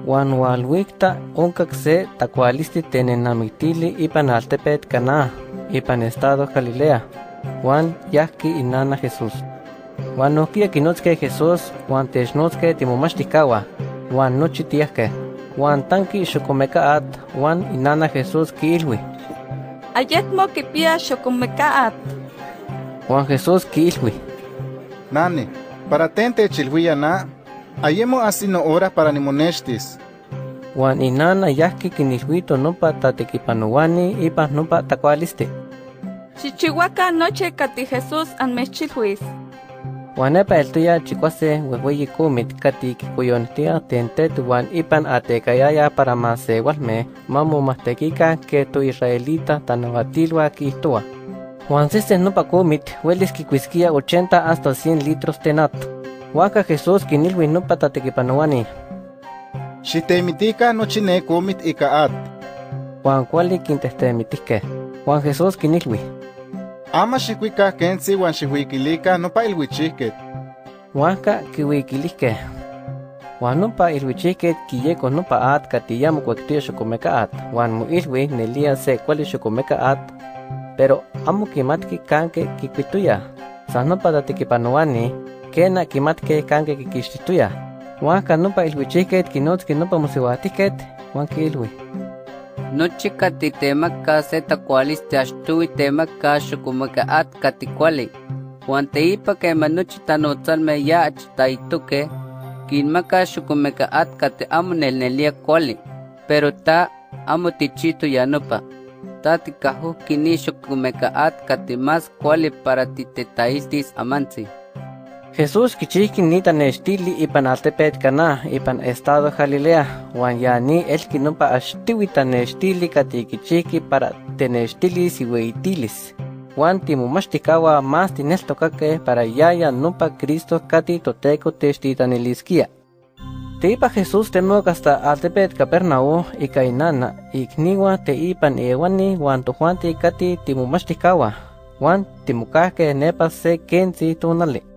Juan walwikta onkak se takualisti tenenamiktili ipan altepet Cana, ipan estado Galilea. Juan yahki inana Jesús. Juan nohkia kinotske Jesús, Juan technotske timomachtikkawa, Juan nochi tiahke. Juan tanki xokomekaat, Juan inana Jesús kiilwi. Ayekmo kipia xokomekaat. Juan Jesús kiilwi. Nani, para tente chilhuia na, ayemo asino hora para nimonextis. Juan inana yahki kinilhuito nopa tatekipanowani ipan nopa takualisti. Chichihuaca noche kati Jesús anmechilhuis. Juan epa eltoya chikuase huehueyi kumit kati kikuyontia tentet Juan ipan atekayaya para masewalme mamomahtekika ke tu israelita tanahuatilwa kihtoa. Juan siste nopa kumit huelis kikuiskia 80 hasta 100 litros tenat. Huaca Jesús kinilhui nopa tatekipanowani. Xitemitika nochi ne kumit ikaat. Juan kuali kintehtemitiske. Juan Jesús kinilhui. Ama xikuika kensi wan xihuikilika nopa ilhuichihket. Huaca kihuikiliske. Juan nopa ilhuichihket kiyeko nopa at katiyamo kuektia xokomeka at. Juan muilhui nelia se kuali xokomeka at. Pero amo kimatki kanke kikuituya. Sa nopa tatekipanowani, kena kimatke kanke kikixtituya. Huaca nopa ilhuichihket kinotski nopa mosihuatihket, Juan kiilhui. Nochi kati temaka se takualisti axtui temaka xokomekaat kati kuali. Juan teipa kema nochi tanotsalme ya achtaituke, kinmaka xokomekaat kati amo nelnelia kuali. Pero ta amo tichito yanopa. Ta tikahu kini xokomekaat kati mas kuali para titetaistis amantsi. Jesús kichihki nita nechtili ipan altepet Cana, ipan estado Galilea, Juan yani elki nopa axtiwita nechtili kati kichihki para tenechtilis iweitilis. Juan timomachtikkawa mas tineltokake para yaya nopa Cristo kati toteco techtitaniliskia. Teipa Jesús temok hasta altepet Capernaum ika inana, ikniwa teipan ewani Juan tojuanti kati timomachtikkawa, Juan timokahke nepa se kensi tonali.